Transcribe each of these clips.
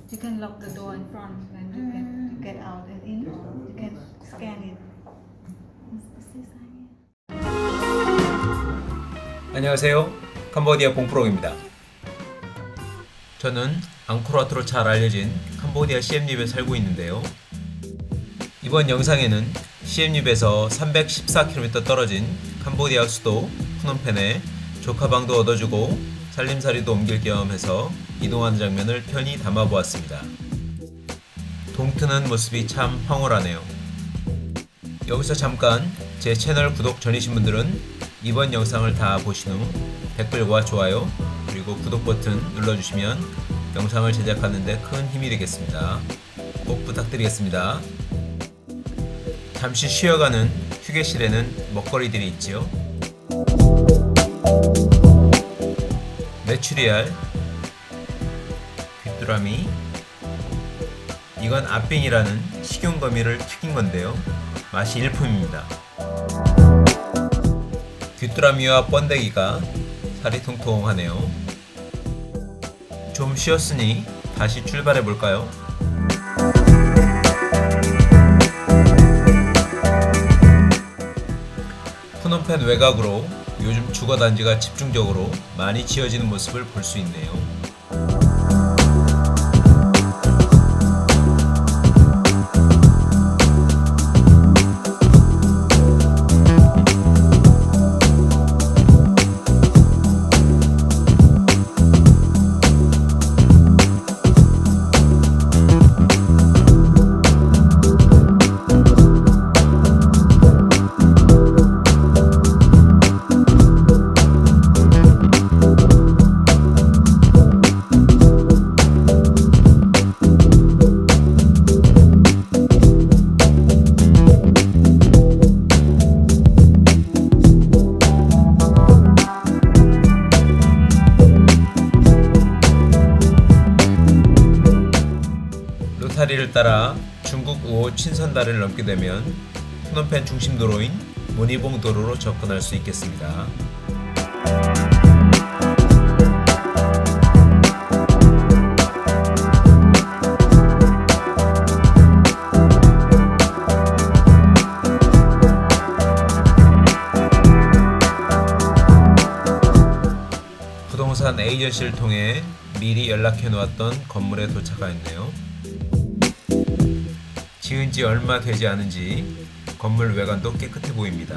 You can lock the door in front and you can get out and in. You can scan it. 안녕하세요. 캄보디아 봉프롱입니다. 저는 앙코르와트로 잘 알려진 캄보디아 시엠립에 살고 있는데요. 이번 영상에는 시엠립에서 314km 떨어진 캄보디아 수도 푸놈펜에 조카방도 얻어주고 살림살이도 옮길 겸 해서 이동하는 장면을 편히 담아보았습니다. 동트는 모습이 참 황홀하네요. 여기서 잠깐 제 채널 구독 전이신 분들은 이번 영상을 다 보신 후 댓글과 좋아요 그리고 구독 버튼 눌러주시면 영상을 제작하는 데 큰 힘이 되겠습니다. 꼭 부탁드리겠습니다. 잠시 쉬어가는 휴게실에는 먹거리들이 있지요. 메추리알, 귀뚜라미, 이건 아빙이라는 식용거미를 튀긴 건데요. 맛이 일품입니다. 귀뚜라미와 번데기가 살이 통통하네요. 좀 쉬었으니 다시 출발해 볼까요? 푸놈펜 외곽으로 요즘 주거단지가 집중적으로 많이 지어지는 모습을 볼 수 있네요. 로타리를 따라 중국 우호 친선다리를 넘게 되면 푸놈펜 중심도로인 모니봉 도로로 접근할 수 있겠습니다. 부동산 에이전시를 통해 미리 연락해 놓았던 건물에 도착하였네요. 지은 지 얼마 되지 않은지 건물 외관도 깨끗해 보입니다.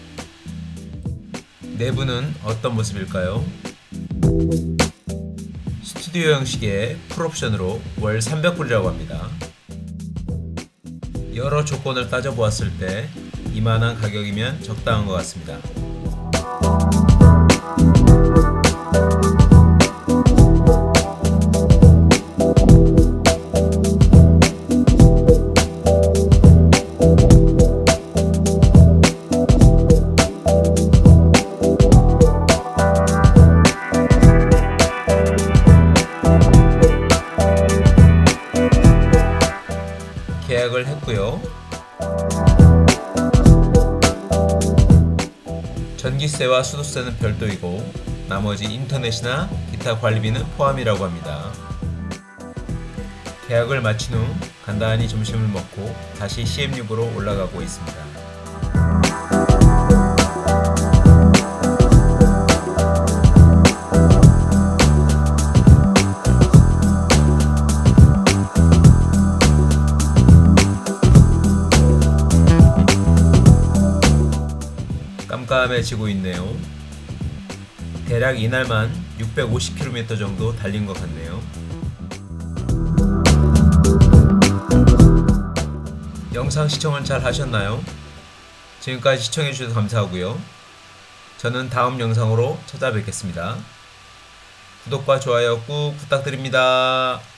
내부는 어떤 모습일까요? 스튜디오 형식의 풀옵션으로 월 300불이라고 합니다. 여러 조건을 따져보았을 때 이만한 가격이면 적당한 것 같습니다. 계약을 했고요. 전기세와 수도세는 별도이고 나머지 인터넷이나 기타 관리비는 포함이라고 합니다. 계약을 마친 후 간단히 점심을 먹고 다시 시엠립으로 올라가고 있습니다. 깜깜해지고 있네요. 대략 이날만 650km 정도 달린 것 같네요. 영상 시청을 잘 하셨나요? 지금까지 시청해주셔서 감사하고요. 저는 다음 영상으로 찾아뵙겠습니다. 구독과 좋아요 꾹 부탁드립니다.